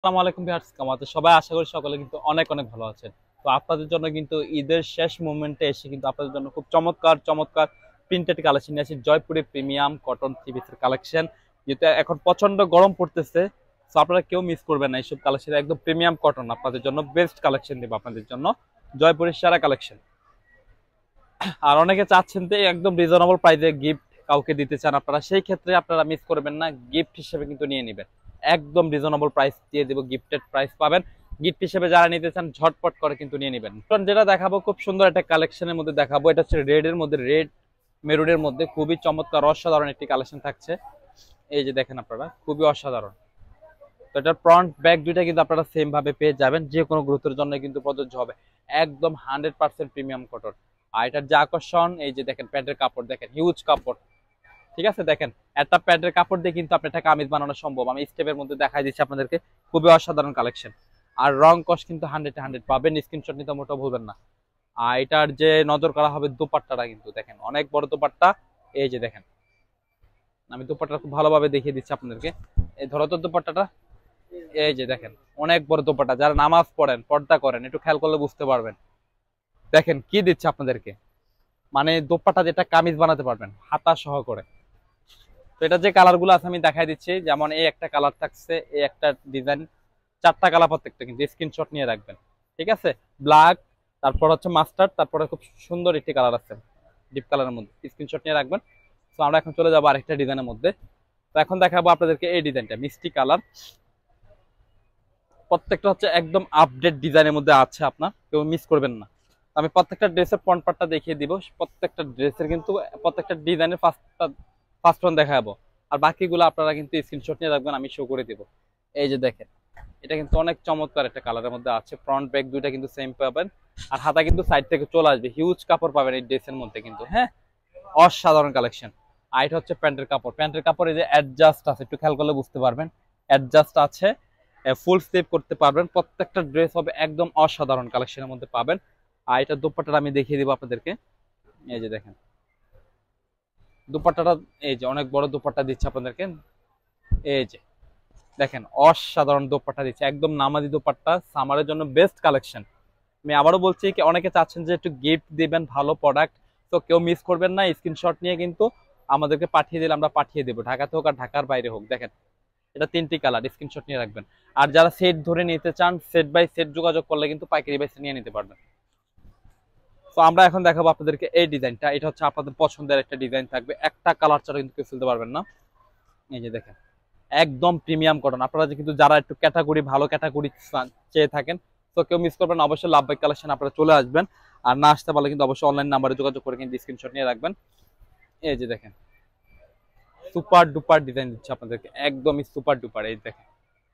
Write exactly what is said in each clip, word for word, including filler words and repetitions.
আসসালামু আলাইকুম ভিউয়ার্স, কেমন আছেন সবাই? আশা করি সকলে কিন্তু অনেক অনেক ভালো আছেন। তো আপনাদের জন্য কিন্তু ঈদের শেষ মোমেন্টে এসে কিন্তু আপনাদের জন্য খুব চমৎকার চমৎকার প্রিন্টেড কালেকশন নিয়ে আসি। জয়পুরি প্রিমিয়াম কটন থ্রি পিসের কালেকশন, যেহেতু এখন প্রচন্ড গরম পড়তেছে, তো আপনারা কেউ মিস করবেন না। এইসব কালেকশন একদম প্রিমিয়াম কটন, আপনাদের জন্য বেস্ট কালেকশন দেবো আপনাদের জন্য, জয়পুরের সেরা কালেকশন। আর অনেকে চাচ্ছেন যে একদম রিজনেবল প্রাইসে গিফট কাউকে দিতে চান আপনারা, সেই ক্ষেত্রে আপনারা মিস করবেন না, গিফট হিসেবে কিন্তু নিয়ে নেবেন। একদম রিজনেবল প্রাইস দিয়ে দেবো, গিফটেড প্রাইস পাবেন। গিফট হিসেবে যারা নিতে চান ঝটপট করে কিন্তু নিয়ে নেবেন। যেটা দেখাবো খুব সুন্দর একটা কালেকশনের মধ্যে দেখাবো, এটা হচ্ছে রেড এর মধ্যে, রেড মেরুনের মধ্যে খুবই চমৎকার অসাধারণ একটি কালেকশন থাকছে। এই যে দেখেন আপনারা, খুবই অসাধারণ। তো এটার ফ্রন্ট ব্যাক দুইটা কিন্তু আপনারা সেম ভাবে পেয়ে যাবেন, যে কোনো গ্রুপের জন্য কিন্তু প্রযোজ্য হবে। একদম হান্ড্রেড পার্সেন্ট প্রিমিয়াম কটন। আর এটার যে আকর্ষণ, এই যে দেখেন প্যান্টের কাপড় দেখেন, হিউজ কাপড়। ঠিক আছে, দেখেন একটা প্যান্টের কাপড় দিয়ে কিন্তু আপনার একটা কামিজ বানানো সম্ভব। আমি স্টেপের মধ্যে দেখাই দিচ্ছি আপনাদেরকে, খুবই অসাধারণ কালেকশন। আর রং কস কিন্তু হান্ড্রেড হান্ড্রেড পাবেন, স্ক্রিনশট নিতে মোটেও ভুলবেন না। আর এটার যে নজর করা হবে দোপাট্টাটা, কিন্তু দেখেন অনেক বড় দোপাট্টা। এই যে দেখেন, আমি দোপাট্টা খুব ভালোভাবে দেখিয়ে দিচ্ছি আপনাদেরকে। এই ধরো তো দোপাট্টাটা, এই যে দেখেন অনেক বড় দোপাট্টা। যারা নামাজ পড়েন, পর্দা করেন, একটু খেয়াল করলে বুঝতে পারবেন। দেখেন কি দিচ্ছে আপনাদেরকে, মানে দোপাট্টা যেটা কামিজ বানাতে পারবেন হাতা সহ করে। তো এটা যে কালার গুলো আছে আমি দেখাই দিচ্ছি, যেমন এই একটা কালার থাকছে, এই একটা ডিজাইন, চারটা কালার প্রত্যেকটা, কিন্তু স্ক্রিনশট নিয়ে রাখবেন। ঠিক আছে, ব্ল্যাক, তারপর হচ্ছে মাস্টার্ড, তারপরে খুব সুন্দর একটি কালার আছে ডিপ কালারের মধ্যে, স্ক্রিনশট নিয়ে রাখবেন। তো আমরা এখন চলে যাবো আরেকটা ডিজাইনের মধ্যে। তো এখন দেখাবো আপনাদেরকে এই ডিজাইনটা, মিষ্টি কালার। প্রত্যেকটা হচ্ছে একদম আপডেট ডিজাইনের মধ্যে আছে, আপনার কেউ মিস করবেন না। আমি প্রত্যেকটা ড্রেসের ফ্রন্ট পার্টটা দেখিয়ে দিব, প্রত্যেকটা ড্রেসের কিন্তু প্রত্যেকটা ডিজাইনের ফার্স্টটা ফার্স্ট ফ্রন্ট দেখাবো। আর বাকিগুলো আপনারা কিন্তু স্ক্রিনশট নিয়ে রাখবেন, আমি শো করে দিব। এই যে দেখেন, এটা কিন্তু অনেক চমৎকার একটা কালারের মধ্যে আছে। ফ্রন্ট ব্যাক দুইটা কিন্তু সেম পাবেন। আর হাতা কিন্তু সাইড থেকে চলে আসবে, হিউজ কাপড় পাবেন এই ড্রেসের মধ্যে কিন্তু। হ্যাঁ, অসাধারণ কালেকশন। আর এটা হচ্ছে প্যান্টের কাপড়, প্যান্টের কাপড় এই যে অ্যাডজাস্ট আছে, একটু খেয়াল করলে বুঝতে পারবেন, অ্যাডজাস্ট আছে, ফুল স্লিভ করতে পারবেন। প্রত্যেকটা ড্রেস হবে একদম অসাধারণ কালেকশনের মধ্যে পাবেন। আর এটা দুপাট্টাটা আমি দেখিয়ে দিব আপনাদেরকে। এই যে দেখেন দুপাট্টাটা, এই যে অনেক বড় দুপাট্টা দিচ্ছে আপনাদেরকে। এই যে দেখেন অসাধারণ দোপাট্টা দিচ্ছে, একদম নামাজি দোপাট্টা, সামারের জন্য বেস্ট কালেকশন। আমি আবারও বলছি, কি অনেকে চাচ্ছেন যে একটু গিফট দিবেন ভালো প্রোডাক্ট, তো কেউ মিস করবেন না, স্ক্রিনশট নিয়ে কিন্তু আমাদেরকে পাঠিয়ে দিলে আমরা পাঠিয়ে দেবো, ঢাকাতে হোক আর ঢাকার বাইরে হোক। দেখেন এটা তিনটি কালার, স্ক্রিনশট নিয়ে রাখবেন। আর যারা সেট ধরে নিতে চান, সেট বাই সেট যোগাযোগ করলে কিন্তু পাইকারি বাইসে নিয়ে নিতে পারবেন। তো আমরা এখন দেখাবো আপনাদেরকে এই ডিজাইনটা, এটা হচ্ছে আপনাদের পছন্দের একটা ডিজাইন থাকবে, একটা কালার ছাড়া কিন্তু কেউ ফেলতে পারবেন না। এই যে দেখেন একদম প্রিমিয়াম কটন। আপনারা কিন্তু যারা একটু ক্যাটাগরি, ভালো ক্যাটাগরি চেয়ে থাকেন, তো কেউ মিস করবেন না, অবশ্যই লাভ বাই কালেকশন আপনারা চলে আসবেন। আর না আসতে পারলে কিন্তু অবশ্যই অনলাইন নাম্বারে যোগাযোগ করে কিন্তু স্ক্রিনশট নিয়ে রাখবেন। এই যে দেখেন সুপার ডুপার ডিজাইন দিচ্ছে আপনাদেরকে, একদমই সুপার ডুপার। এই দেখেন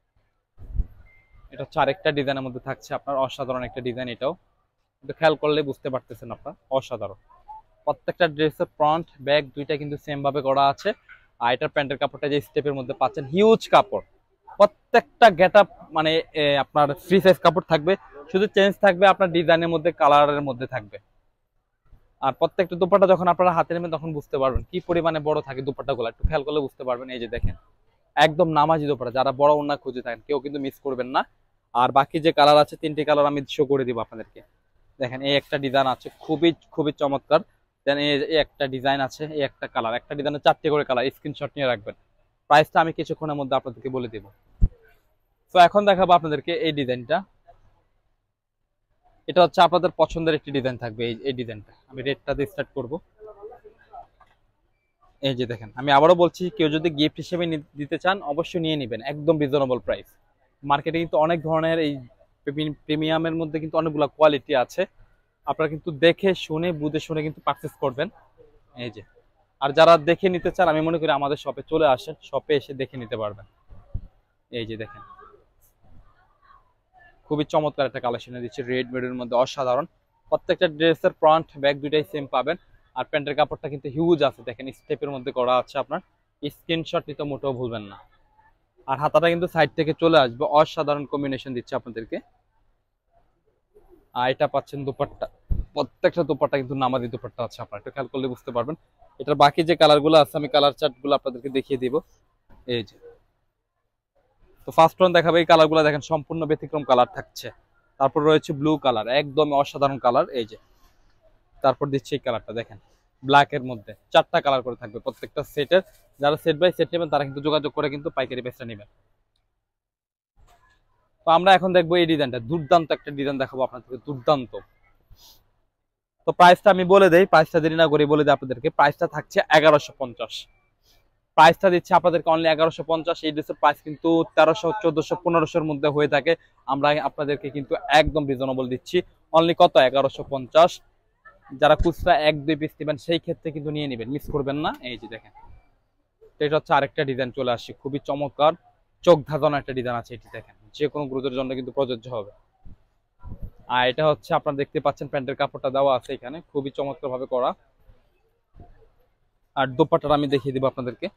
এটা হচ্ছে আরেকটা ডিজাইনের মধ্যে থাকছে আপনার, অসাধারণ একটা ডিজাইন। এটাও কিন্তু খেয়াল করলে বুঝতে পারতেছেন আপনার, অসাধারণ। প্রত্যেকটা ড্রেসের ফ্রন্ট ব্যাক দুইটা কিন্তু সেম ভাবে করা আছে। আর এটার প্যান্টের কাপড়টা যে স্টেপের মধ্যে পাচ্ছেন, হিউজ কাপড়। প্রত্যেকটা গেট আপ মানে আপনার ফ্রি সাইজ কাপড় থাকবে, শুধু চেঞ্জ থাকবে আপনার ডিজাইনের মধ্যে, কালারের মধ্যে থাকবে। আর প্রত্যেকটা দুপাট্টা যখন আপনারা হাতে নেবেন তখন বুঝতে পারবেন কি পরিমাণে বড় থাকে দুপাট্টাগুলো, একটু খেয়াল করলে বুঝতে পারবেন। এই যে দেখেন একদম নামাজি দুপাট্টা, যারা বড় ওড়না খুঁজে থাকেন কেউ কিন্তু মিস করবেন না। আর বাকি যে কালার আছে, তিনটি কালার আমি শো করে দিব আপনাদেরকে। দেখেন এই একটা ডিজাইন আছে, খুবই খুবই চমৎকার। দেন এই একটা ডিজাইন আছে, এই একটা কালার, একটা ডিজাইনের চারটে করে কালার, স্ক্রিনশট নিয়ে রাখবেন। প্রাইসটা আমি কিছুক্ষণের মধ্যে আপনাদেরকে বলে দিব। তো এখন দেখাবো আপনাদেরকে এই ডিজাইনটা, এটা হচ্ছে আপনাদের পছন্দের একটি ডিজাইন থাকবে। এই এই ডিজাইনটা আমি রেডটা দিয়ে স্টার্ট করব। এই যে দেখেন, আমি আবারও বলছি, কেউ যদি গিফট হিসেবে দিতে চান অবশ্যই নিয়ে নেবেন, একদম রিজনেবল প্রাইস। মার্কেটে কিন্তু অনেক ধরনের এই প্রিমিয়ামের মধ্যে কিন্তু অনেকগুলো কোয়ালিটি আছে, আপনারা কিন্তু দেখে শুনে বুঝে শুনে কিন্তু পারচেস করবেন। এই যে, আর যারা দেখে নিতে চান আমি মনে করি আমাদের শপে চলে আসেন, শপে এসে দেখে নিতে পারবেন। এই যে দেখেন খুবই চমৎকার একটা কালেকশনে দিচ্ছে, রেড মেডের মধ্যে অসাধারণ। প্রত্যেকটা ড্রেসের ফ্রন্ট ব্যাক দুইটাই সেম পাবেন। আর প্যান্টের কাপড়টা কিন্তু হিউজ আছে, দেখেন স্টেপের মধ্যে করা আছে আপনার, স্ক্রিনশট নিতে মোটেও ভুলবেন না। আর হাতাটা কিন্তু সাইড থেকে চলে আসবে, অসাধারণ কম্বিনেশন দিচ্ছে আপনাদেরকে। আর এটা পাচ্ছেন দুপাট্টা, প্রত্যেকটা দুপাট্টা কিন্তু নামাজি দুপাট্টা আছে, আপনার একটু খেয়াল করলে বুঝতে পারবেন। এটার বাকি যে কালার গুলো আছে আমি কালার চার্ট গুলো আপনাদেরকে দেখিয়ে দিব। এই যে তো ফার্স্ট ওয়ান দেখাবে, এই কালারগুলো দেখেন সম্পূর্ণ ব্যতিক্রম কালার থাকছে। তারপর রয়েছে ব্লু কালার, একদম অসাধারণ কালার, এই যে। তারপর দিচ্ছি এই কালারটা দেখেন, ব্ল্যাক এর মধ্যে চারটা কালার করে থাকবে প্রত্যেকটা সেটের। যারা সেট বাই সেট নেবেন তারা কিন্তু যোগাযোগ করে কিন্তু পাইকারি প্রাইসটা নেবেন। তো আমরা এখন দেখবো এই ডিজাইনটা, দুর্দান্ত একটা ডিজাইন দেখাবো আপনাদেরকে, দুর্দান্ত। তো প্রাইসটা আমি বলে দেই, প্রাইসটা দেরি না করে বলে দিই আপনাদেরকে। প্রাইসটা থাকছে এগারোশো পঞ্চাশ, প্রাইসটা দিচ্ছে আপনাদেরকে অনলি এগারোশো পঞ্চাশ। এই ড্রেসের প্রাইস কিন্তু তেরোশো চোদ্দশো পনেরোশোর মধ্যে হয়ে থাকে, আমরা আপনাদেরকে কিন্তু একদম রিজনেবল দিচ্ছি। অনলি কত? এগারোশো পঞ্চাশ। যারা খুচরা এক দুই পিস নেবেন সেই ক্ষেত্রে কিন্তু নিয়ে নেবেন, মিস করবেন না। এই যে দেখেন, এটা হচ্ছে আরেকটা ডিজাইন চলে আসছে, খুবই চমৎকার চোখ ধাঁধানো একটা ডিজাইন আছে। এটি দেখেন, যে কোনো গ্রুপের জন্য কিন্তু প্রযোজ্য হবে। আর এটা হচ্ছে আপনারা দেখতে পাচ্ছেন প্যান্টের কাপড়টা দেওয়া আছে এখানে, খুবই চমৎকার ভাবে করা। আর দোপাট্টাটা আমি দেখিয়ে দিব আপনাদেরকে।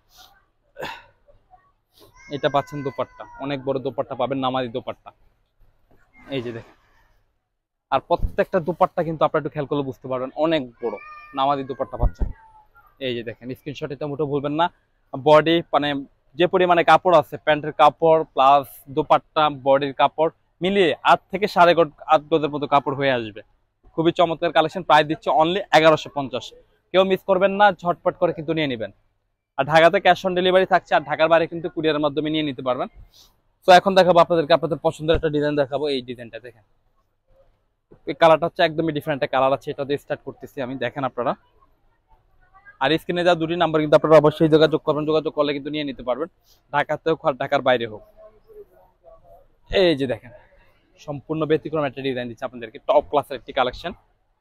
এটা পাচ্ছেন দোপাট্টা, অনেক বড় দোপাট্টা পাবেন, নামাজি দোপাট্টা, এই যে দেখেন। আর প্রত্যেকটা দোপাট্টা কিন্তু আপনারা একটু খেয়াল করলে বুঝতে পারবেন, অনেক বড় নামাজি দোপাট্টা পাচ্ছেন। এই যে দেখেন, স্ক্রিনশট এটা মোটেও ভুলবেন না। বডি মানে যে পরিমাণে কাপড় আছে, প্যান্টের কাপড় প্লাস দোপাট্টা বডির কাপড় মিলিয়ে আট থেকে সাড়ে আট গজের মতো কাপড় হয়ে আসবে। খুবই চমৎকার কালেকশন, প্রাইস দিচ্ছে অনলি এগারোশো পঞ্চাশ। কেউ মিস করবেন না, ঝটপট করে কিন্তু নিয়ে নেবেন। আর ঢাকাতে ক্যাশ অন ডেলিভারি থাকছে, আর ঢাকার বাইরে কিন্তু কুরিয়ারের মাধ্যমে নিয়ে নিতে পারবেন। তো এখন দেখাবো আপনাদেরকে আপনাদের পছন্দের একটা ডিজাইন দেখাবো। এই ডিজাইনটা দেখেন, এই কালারটা হচ্ছে একদমই ডিফারেন্ট একটা কালার আছে। এটা দিয়ে স্টার্ট করতেছি আমি, দেখেন আপনারা। আর স্ক্রিনে যা দুটি নাম্বার কিন্তু আপনারা অবশ্যই যোগাযোগ করবেন, যোগাযোগ করলে কিন্তু নিয়ে নিতে পারবেন, ঢাকাতে হোক আর ঢাকার বাইরে হোক। এই যে দেখেন, সম্পূর্ণ ব্যতিক্রম একটা ডিজাইন দিচ্ছে আপনাদেরকে, টপ ক্লাসের একটি কালেকশন।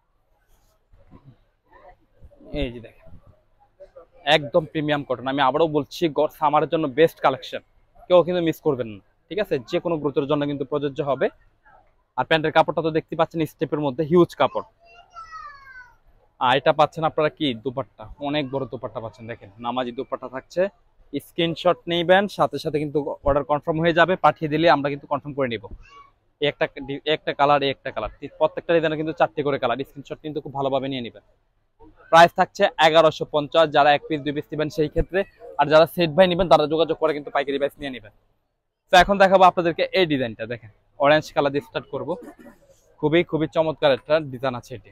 এই যে দেখেন, একদম প্রিমিয়াম কটন। আমি আবারও বলছি, সামারের জন্য বেস্ট কালেকশন, কেউ কিন্তু মিস করবেন না, ঠিক আছে? যে কোনো গ্রুপের জন্য কিন্তু প্রযোজ্য হবে। আর প্যান্টের কাপড়টা তো দেখতে পাচ্ছেন স্টেপের মধ্যে, হিউজ কাপড়। আর এটা পাচ্ছেন আপনারা কি দুপাট্টা, অনেক বড় দুপাট্টা পাচ্ছেন, দেখেন নামাজি দুপাট্টা থাকছে। স্ক্রিনশট নেবেন, সাথে সাথে কিন্তু অর্ডার কনফার্ম হয়ে যাবে, পাঠিয়ে দিলে আমরা কিন্তু কনফার্ম করে নিব। একটা একটা কালার, একটা কালার, প্রত্যেকটা ডিজাইনে কিন্তু চারটি করে কালার। স্ক্রিনশট কিন্তু খুব ভালোভাবে নিয়ে নেবেন। প্রাইস থাকছে এগারোশো পঞ্চাশ, যারা এক পিস দুই পিস নেবেন সেই ক্ষেত্রে, আর যারা সেট ভাই নেবেন তারা যোগাযোগ করে কিন্তু পাইকারি প্রাইস নিয়ে নেবেন। তো এখন দেখাবো আপনাদেরকে এই ডিজাইনটা, দেখেন অরেঞ্জ কালার দিয়ে স্টার্ট করবো। খুবই খুবই চমৎকার একটা ডিজাইন আছে এটি।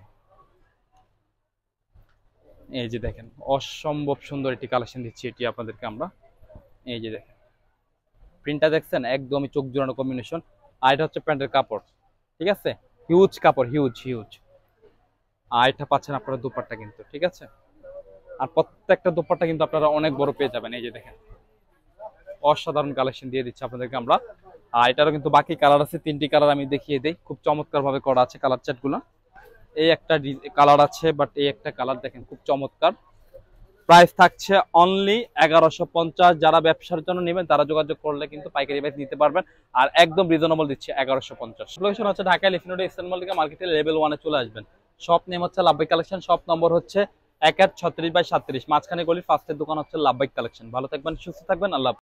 এই যে দেখেন, অসম্ভব সুন্দর একটি কালেকশন দিচ্ছি এটি আপনাদেরকে আমরা। এই যে দেখেন, প্রিন্টটা দেখছেন, একদমই চোখ জোড়ানো কম্বিনেশন। আর এটা হচ্ছে প্যান্টের কাপড়, ঠিক আছে? হিউজ কাপড়, হিউজ হিউজ। আর এটা পাচ্ছেন আপনারা দুপাট্টা কিন্তু, ঠিক আছে? আর প্রত্যেকটা দুপাট্টা কিন্তু আপনারা অনেক বড় পেয়ে যাবেন। এই যে দেখেন, অসাধারণ কালেকশন দিয়ে দিচ্ছি আপনাদেরকে আমরা। আর এটারও কিন্তু বাকি কালার আছে, তিনটি কালার আমি দেখিয়ে দিই, খুব চমৎকার ভাবে করা আছে কালার চার্ট গুলো। এই একটা কালার আছে, বাট এই একটা কালার দেখেন খুব চমৎকার। প্রাইস থাকছে অনলি এগারোশো পঞ্চাশ। যারা ব্যবসার জন্য নেবেন তারা যোগাযোগ করলে কিন্তু পাইকারি প্রাইস নিতে পারবেন, আর একদম রিজনেবল দিচ্ছে এগারোশো পঞ্চাশ। লোকেশন হচ্ছে Dhaka elephant road eastern mall থেকে মার্কেটের লেভেল ওয়ানে চলে আসবেন। শপ নেম হচ্ছে লাভবাই কালেকশন, শপ নম্বর হচ্ছে এক এক ছত্রিশ বাই সাতত্রিশ, মাঝখানে গলির ফার্স্টের দোকান হচ্ছে লাভবাই কালেকশন। ভালো থাকবেন, সুস্থ থাকবেন, আল্লাহ।